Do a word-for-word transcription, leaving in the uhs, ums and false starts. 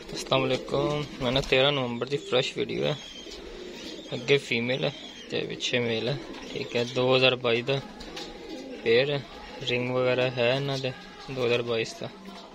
अस्सलाम वालेकुम। मैंने तेरह नवंबर की फ्रेश वीडियो है। अगे फीमेल है ते पिछे मेल है। ठीक है, दो हज़ार बाईस का पेयर है। रिंग वगैरह है इन्हों दे दो हज़ार बाईस का।